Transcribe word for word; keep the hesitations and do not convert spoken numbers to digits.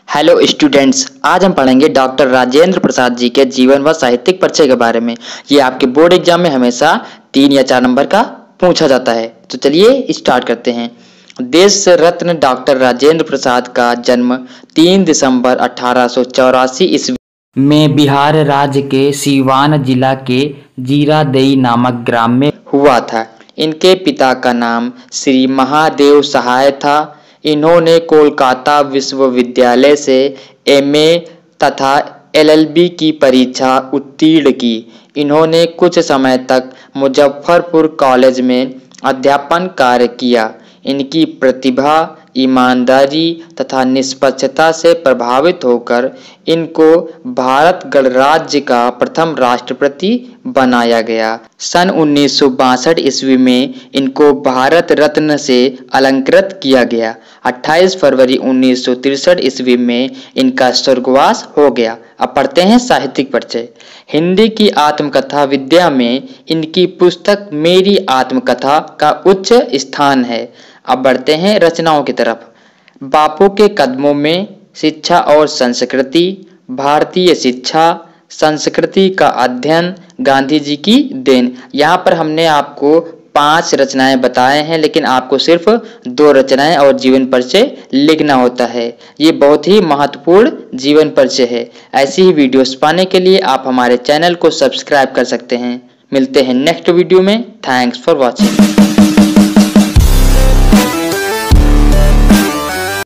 Hello students, आज हम पढ़ेंगे डॉक्टर राजेंद्र प्रसाद जी के जीवन व साहित्यिक परिचय के बारे में। ये आपके बोर्ड एग्जाम में हमेशा तीन या चार नंबर का पूछा जाता है। तो चलिए स्टार्ट करते हैं। देश रत्न डॉक्टर राजेंद्र प्रसाद का जन्म तीन दिसंबर अठारह सौ चौरासी ईस्वी में बिहार राज्य के सीवान जिला के जीरादेई नामक ग्राम में हुआ था। इनके पिता का नाम श्री महादेव सहाय था। इन्होंने कोलकाता विश्वविद्यालय से एमए तथा एलएलबी की परीक्षा उत्तीर्ण की। इन्होंने कुछ समय तक मुजफ्फरपुर कॉलेज में अध्यापन कार्य किया। इनकी प्रतिभा, ईमानदारी तथा निष्पक्षता से प्रभावित होकर इनको भारत गणराज्य का प्रथम राष्ट्रपति बनाया गया। सन उन्नीस सौ बासठ ईस्वी में इनको भारत रत्न से अलंकृत किया गया। अट्ठाईस फरवरी उन्नीस सौ तिरसठ ईस्वी में इनका स्वर्गवास हो गया। अब पढ़ते हैं साहित्यिक परिचय। हिंदी की आत्मकथा विद्या में इनकी पुस्तक मेरी आत्मकथा का उच्च स्थान है। अब बढ़ते हैं रचनाओं की तरफ। बापू के कदमों में, शिक्षा और संस्कृति, भारतीय शिक्षा संस्कृति का अध्ययन, गांधी जी की देन। यहाँ पर हमने आपको पांच रचनाएं बताए हैं, लेकिन आपको सिर्फ दो रचनाएं और जीवन परिचय लिखना होता है। ये बहुत ही महत्वपूर्ण जीवन परिचय है। ऐसी ही वीडियोस पाने के लिए आप हमारे चैनल को सब्सक्राइब कर सकते हैं। मिलते हैं नेक्स्ट वीडियो में। Thanks for watching.